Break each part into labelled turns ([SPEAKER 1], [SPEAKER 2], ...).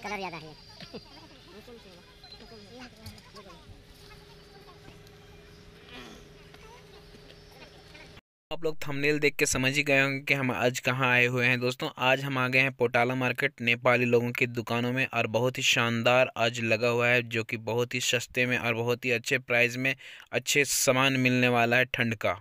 [SPEAKER 1] Colour याद आ रही है।
[SPEAKER 2] आप लोग थंबनेल देख के समझ ही गए होंगे कि हम आज कहाँ आए हुए हैं दोस्तों। आज हम आ गए हैं पोटाला मार्केट नेपाली लोगों की दुकानों में, और बहुत ही शानदार आज लगा हुआ है, जो कि बहुत ही सस्ते में और बहुत ही अच्छे प्राइस में अच्छे सामान मिलने वाला है ठंड का।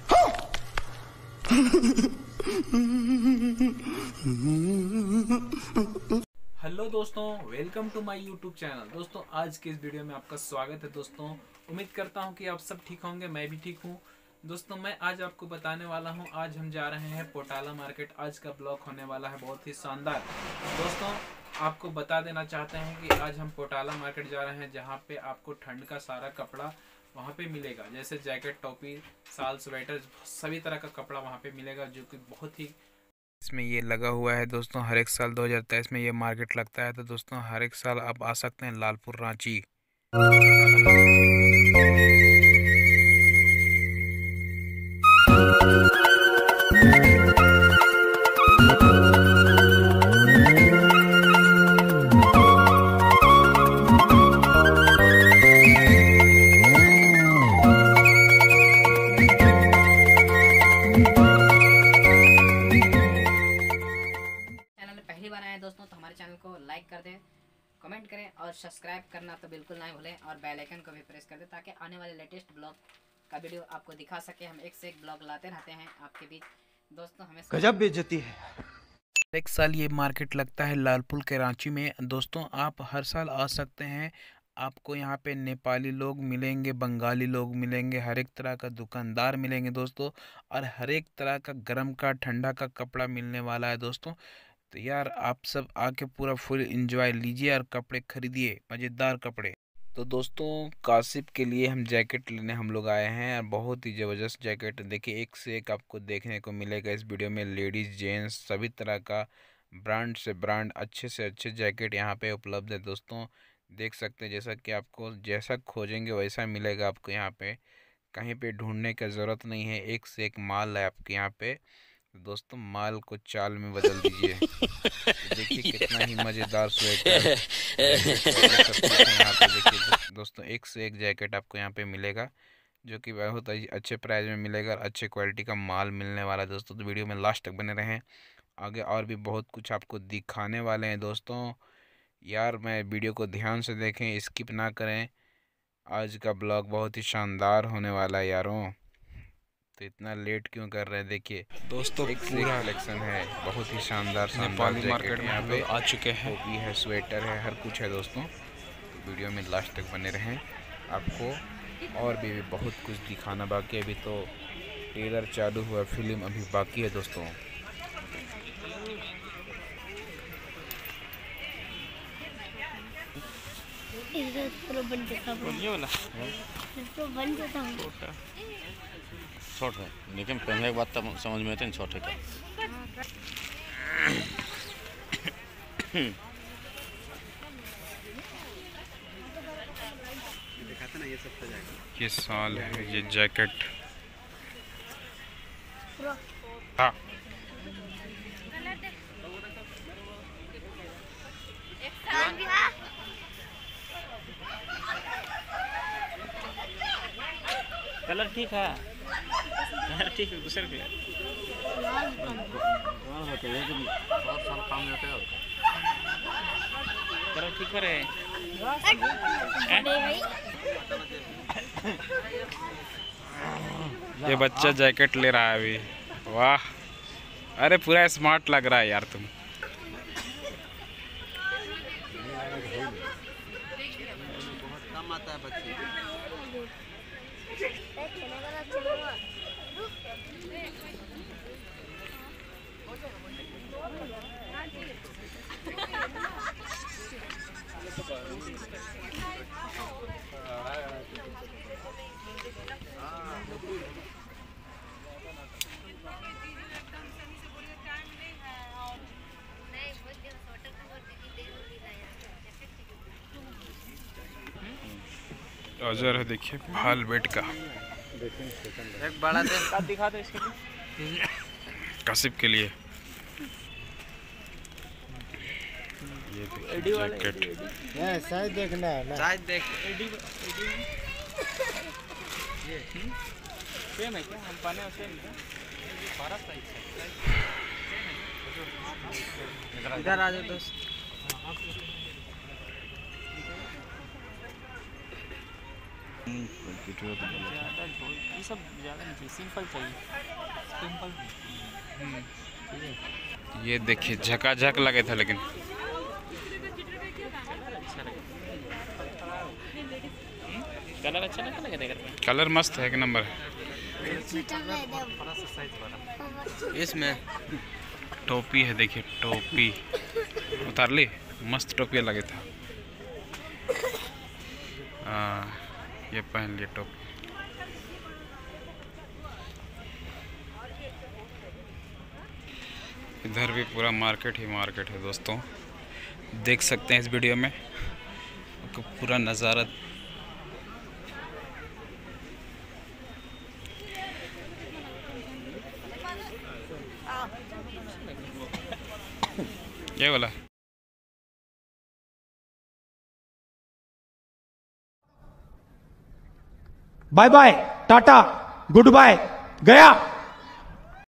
[SPEAKER 2] हेलो दोस्तों, welcome to my YouTube channel. दोस्तों आज के इस वीडियो में आपका स्वागत है। दोस्तों उम्मीद करता हूं कि आप सब ठीक होंगे, मैं भी ठीक हूं। दोस्तों मैं आज आपको बताने वाला हूं, आज हम जा रहे हैं पोटाला मार्केट। आज का ब्लॉग होने वाला है बहुत ही शानदार। दोस्तों आपको बता देना चाहते हैं कि आज हम पोटाला मार्केट जा रहे हैं, जहां पे आपको ठंड का सारा कपड़ा वहां पे मिलेगा, जैसे जैकेट, टोपी, शाल, स्वेटर, सभी तरह का कपड़ा वहां पे मिलेगा, जो कि बहुत ही इसमें ये लगा हुआ है दोस्तों। हर एक साल 2023 में ये मार्केट लगता है। तो दोस्तों हर एक साल आप आ सकते हैं लालपुर रांची पोटाला
[SPEAKER 1] पहली बार आए दोस्तों तो हमारे चैनल को लाइक कर दें, कमेंट करें और सब्सक्राइब करना तो बिल्कुल ना भूलें, और बेल आइकन को भी प्रेस कर दें ताकि आने वाले लेटेस्ट ब्लॉग का वीडियो आपको दिखा सके। हम एक से एक ब्लॉग लाते रहते हैं आपके बीच दोस्तों। हमें
[SPEAKER 3] गजब बेइज्जती है।
[SPEAKER 2] एक साल ये मार्केट लगता है लालपुर के रांची में। दोस्तों आप हर साल आ सकते हैं। आपको यहाँ पे नेपाली लोग मिलेंगे, बंगाली लोग मिलेंगे, हर एक तरह का दुकानदार मिलेंगे दोस्तों, और हर एक तरह का गर्म का ठंडा का कपड़ा मिलने वाला है दोस्तों। तो यार आप सब आके पूरा फुल एंजॉय लीजिए और कपड़े खरीदिए, मज़ेदार कपड़े। तो दोस्तों काशिफ के लिए हम जैकेट लेने हम लोग आए हैं, और बहुत ही ज़बरदस्त जैकेट देखिए, एक से एक आपको देखने को मिलेगा इस वीडियो में। लेडीज़, जेंट्स सभी तरह का ब्रांड से ब्रांड, अच्छे से अच्छे जैकेट यहाँ पे उपलब्ध है दोस्तों। देख सकते हैं, जैसा कि आपको जैसा खोजेंगे वैसा मिलेगा आपको यहाँ पे। कहीं पे ढूंढने की ज़रूरत नहीं है, एक से एक माल है आपके यहाँ पे। तो दोस्तों माल को चाल में बदल दीजिए। तो देखिए कितना ही मज़ेदार स्वेटर, जैकेट वगैरह सब कुछ है यहाँ पे। देखिए दोस्तों एक से एक जैकेट आपको यहाँ पे मिलेगा, जो कि बहुत ही अच्छे प्राइस में मिलेगा और अच्छे क्वालिटी का माल मिलने वाला है दोस्तों। तो वीडियो में लास्ट तक बने रहें, आगे और भी बहुत कुछ आपको दिखाने वाले हैं दोस्तों। यार मैं वीडियो को ध्यान से देखें, स्किप ना करें। आज का ब्लॉग बहुत ही शानदार होने वाला है यारों। तो इतना लेट क्यों कर रहे हैं? देखिए दोस्तों एक से एक कलेक्शन है, बहुत ही शानदार शानदार जैकेट यहाँ पे आ चुके हैं, टोपी है, स्वेटर है, हर कुछ है दोस्तों। तो वीडियो में लास्ट तक बने रहें, आपको और भी बहुत कुछ दिखाना बाकी है। अभी तो ट्रेलर चालू हुआ, फिल्म अभी बाकी है दोस्तों।
[SPEAKER 4] शॉर्ट है, लेकिन पहनने के बाद तब समझ में आते हैं शॉर्ट है क्या।
[SPEAKER 2] ये साल है, ये जैकेट हाँ
[SPEAKER 4] कलर ठीक है, कलर ठीक है, दूसरे के कलर ठीक है।
[SPEAKER 2] ये बच्चा जैकेट ले रहा है अभी। वाह, अरे पूरा स्मार्ट लग रहा है यार तुम।
[SPEAKER 3] कम आता है बच्चे।
[SPEAKER 2] ट्राउजर है देखिए, भाल बेट का,
[SPEAKER 3] एक बड़ा दिखा दो इसके लिए,
[SPEAKER 2] काशिफ के लिए। ये
[SPEAKER 3] एडी वाले
[SPEAKER 2] जैकेट
[SPEAKER 5] साइज देखना है ना।
[SPEAKER 3] साइज देख
[SPEAKER 4] एडी ये सेम है क्या? हम पाने सेम क्या? बड़ा साइज है।
[SPEAKER 3] इधर आ जाओ दोस्त।
[SPEAKER 4] ज़्यादा ये सब ज़्यादा नहीं चाहिए, सिंपल चाहिए। सिंपल
[SPEAKER 2] ये देखिए झकाझक लगे था, लेकिन
[SPEAKER 4] कलर अच्छा लगा देख रहे
[SPEAKER 2] कलर मस्त है, एक नंबर है।
[SPEAKER 3] इसमें
[SPEAKER 2] टोपी है, देखिए टोपी उतार ली, मस्त टोपी लगे था। ये पहन लिए टोपी। इधर भी पूरा मार्केट ही मार्केट है दोस्तों, देख सकते हैं इस वीडियो में आपको पूरा नज़ारा। ये वाला
[SPEAKER 6] bye bye, tata, goodbye, गया।